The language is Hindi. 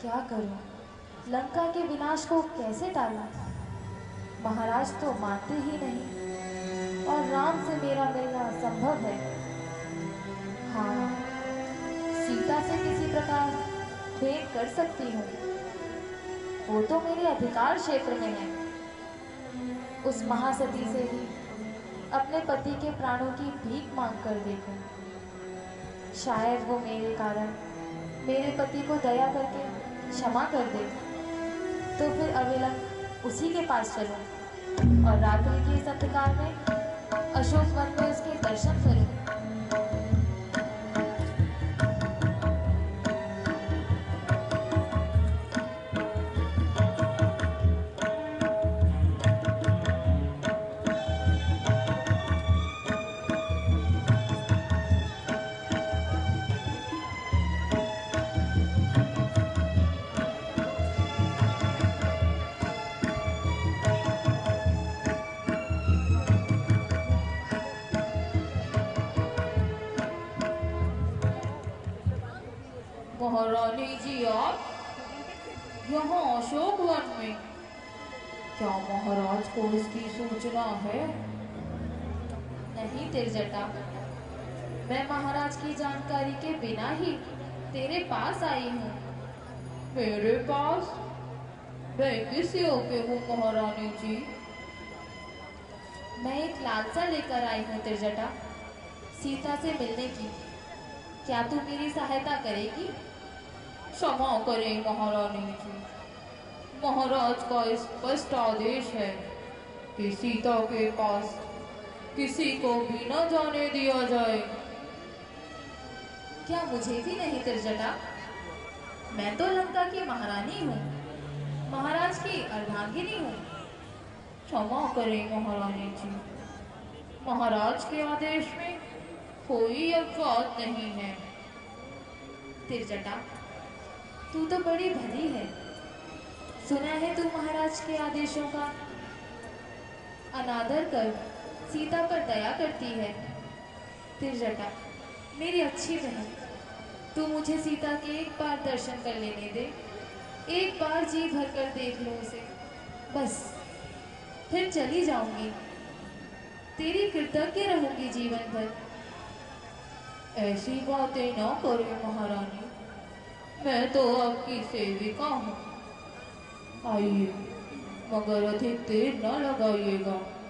क्या करूं? लंका के विनाश को कैसे टाला? महाराज तो मानते ही नहीं और राम से मेरा मिलना असंभव है। हाँ, सीता से किसी प्रकार भेंट कर सकती हूँ, वो तो मेरे अधिकार क्षेत्र में है। उस महासती से ही अपने पति के प्राणों की भीख मांग कर देखूं। शायद वो मेरे कारण मेरे पति को दया करके क्षमा कर दे। तो फिर अविलंब उसी के पास चलूं और रात्रि के इस अंधकार में अशोक वन में उसके दर्शन करूं। महारानी जी, आप यहाँ अशोक वन में? क्या महाराज को इसकी सूचना है? नहीं तिरजटा, मैं महाराज की जानकारी के बिना ही तेरे पास आई हूँ। मेरे पास? मैं किस योग्य हूँ महारानी जी? मैं एक लालसा लेकर आई हूँ तिरजटा, सीता से मिलने की। क्या तू मेरी सहायता करेगी? क्षमा करें महारानी जी, महाराज का स्पष्ट आदेश है कि सीता के पास किसी को भी न जाने दिया जाए। क्या मुझे भी नहीं तिरजटा? मैं तो लंका की महारानी हूँ, महाराज की अर्धांगिनी हूँ। क्षमा करें महारानी जी, महाराज के आदेश में कोई अपवाद नहीं है। तिरजटा, तू तो बड़ी भली है। सुना है तू महाराज के आदेशों का अनादर कर सीता पर दया करती है। तिरजटा, मेरी अच्छी बहन, तू मुझे सीता के एक बार दर्शन कर लेने दे। एक बार जी भर कर देख लो उसे, बस फिर चली जाऊंगी। तेरी कृतज्ञ रहूंगी जीवन भर। ऐसी बातें न करें महारानी, मैं तो आपकी सेविका हूँ। आइए, मगर अधिक देर न लगाइएगा।